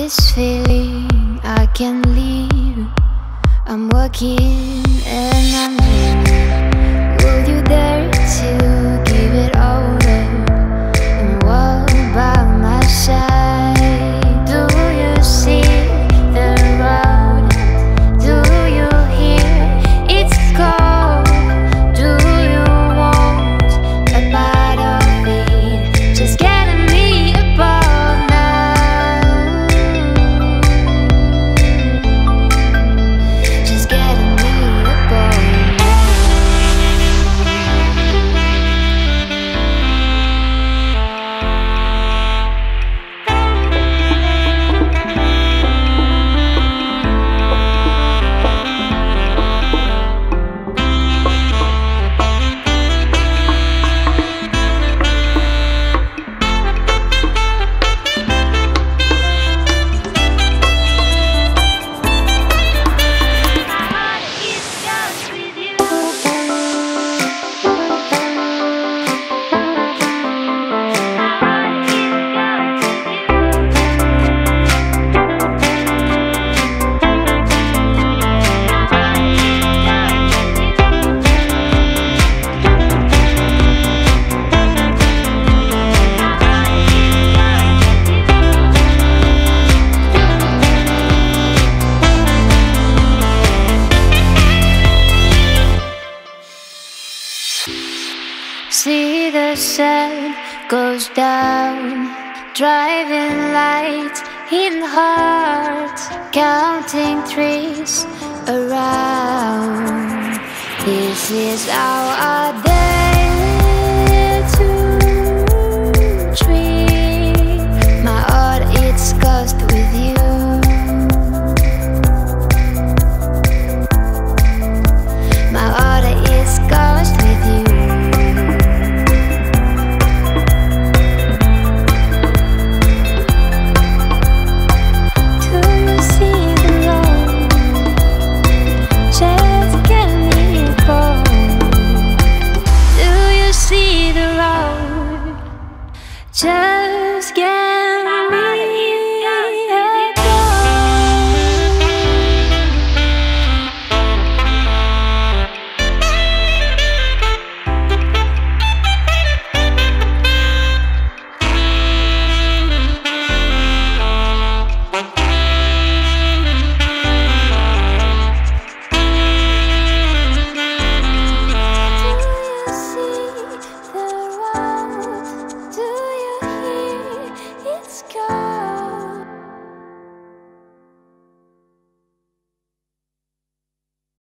this feeling I can't leave. I'm walking and I'm dreaming. Will you dare to give it all up and walk by my side? Do you see the road? Do you hear it's cold? Do you want a part of it? Just getting me above now. Just getting me above see the sun goes down, driving lights in hearts, counting trees around. This is how I